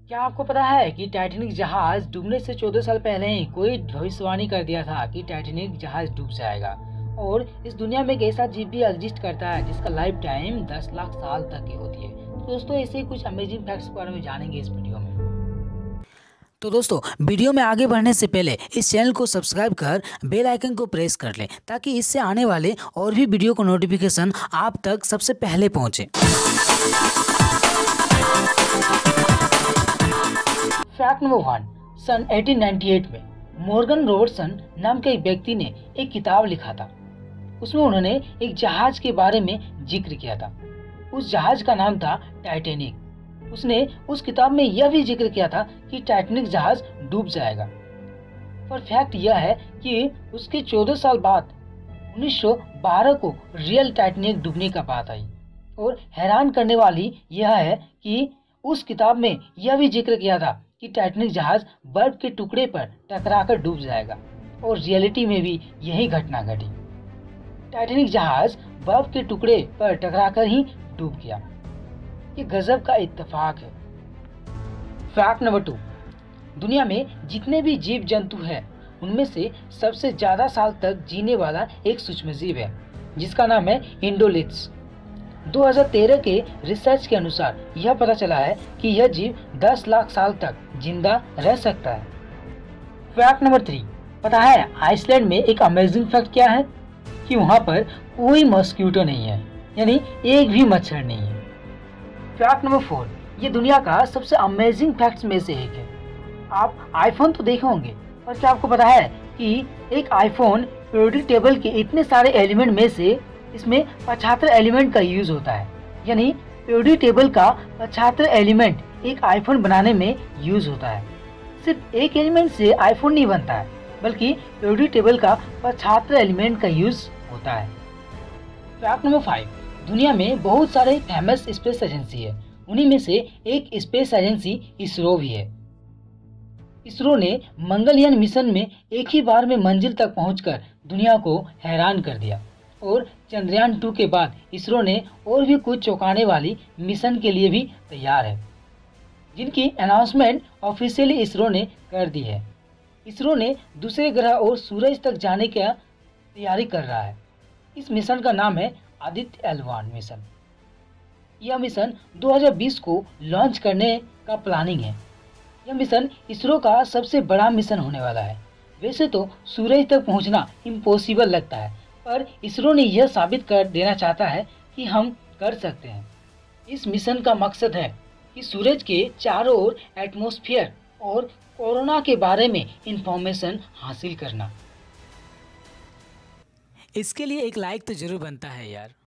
क्या आपको पता है कि टाइटैनिक जहाज डूबने से 14 साल पहले ही कोई भविष्यवाणी कर दिया था कि टाइटैनिक जहाज डूब जाएगा। और इस दुनिया में एक ऐसा जीव भी एग्जिस्ट करता है जिसका लाइफ टाइम 10 लाख साल तक की होती है। तो दोस्तों, ऐसे ही कुछ अमेजिंग फैक्ट्स के बारे में जानेंगे इस वीडियो में। तो दोस्तों, वीडियो में आगे बढ़ने से पहले इस चैनल को सब्सक्राइब कर बेल आइकन को प्रेस कर लें ताकि इससे आने वाले और भी वीडियो को नोटिफिकेशन आप तक सबसे पहले पहुंचे। Fact number 1। सन 1898 में मॉर्गन रॉबर्टसन नाम के एक व्यक्ति ने एक किताब लिखा था। उसमें उन्होंने एक जहाज के बारे में जिक्र किया था। उस जहाज का नाम था टाइटैनिक। उसने उस किताब में यह भी जिक्र किया था कि टाइटैनिक जहाज डूब जाएगा। पर फैक्ट यह है कि उसके 14 साल बाद 1912 को रियल टाइटैनिक डूबने का बात आई। और हैरान करने वाली यह है कि उस किताब में यह भी जिक्र किया था कि टाइटैनिक जहाज बर्फ के टुकड़े पर टकराकर डूब जाएगा। और रियलिटी में भी यही घटना घटी। टाइटैनिक जहाज बर्फ के टुकड़े पर टकराकर ही डूब गया। ये गजब का इत्तेफाक है। Fact number 2। दुनिया में जितने भी जीव जंतु हैं उनमें से सबसे ज्यादा साल तक जीने वाला एक सूक्ष्मजीव है जिसका नाम है इंडोलिथ्स। 2013 के रिसर्च के अनुसार यह पता चला है कि यह जीव 10 लाख साल तक जिंदा रह सकता है। Fact number 3। पता है आइसलैंड में एक अमेजिंग फैक्ट क्या है? कि वहाँ पर कोई मॉस्किटो नहीं है, यानी एक भी मच्छर नहीं है। Fact number 4। ये दुनिया का सबसे अमेजिंग फैक्ट्स में से एक है। आप आईफोन तो देखे होंगे, पर क्या आपको पता है कि एक आईफोन पीरियोडिक टेबल के इतने सारे एलिमेंट में से इसमें 75 एलिमेंट का यूज होता है। यानी पीरियोडिक टेबल का 75 एलिमेंट एक आईफोन बनाने में यूज होता है। सिर्फ एक एलिमेंट से आईफोन नहीं बनता है, बल्कि पीरियोडिक टेबल का 75 एलिमेंट का यूज होता है। Fact number 5। दुनिया में बहुत सारे फेमस स्पेस एजेंसी है। उन्हीं में से एक स्पेस एजेंसी इसरो भी है। इसरो ने मंगलयान मिशन में एक ही बार में मंजिल तक पहुंचकर दुनिया को हैरान कर दिया। और चंद्रयान 2 के बाद इसरो ने और भी कुछ चौंकाने वाली मिशन के लिए भी तैयार है, जिनकी अनाउंसमेंट ऑफिशियली इसरो ने कर दी है। इसरो ने दूसरे ग्रह और सूरज तक जाने की तैयारी कर रहा है। इस मिशन का नाम है आदित्य L1 मिशन। यह मिशन 2020 को लॉन्च करने का प्लानिंग है। यह मिशन इसरो का सबसे बड़ा मिशन होने वाला है। वैसे तो सूरज तक पहुंचना इम्पॉसिबल लगता है, पर इसरो ने यह साबित कर देना चाहता है कि हम कर सकते हैं। इस मिशन का मकसद है कि सूरज के चारों ओर एटमॉस्फेयर और कोरोना के बारे में इंफॉर्मेशन हासिल करना। इसके लिए एक लाइक तो जरूर बनता है यार।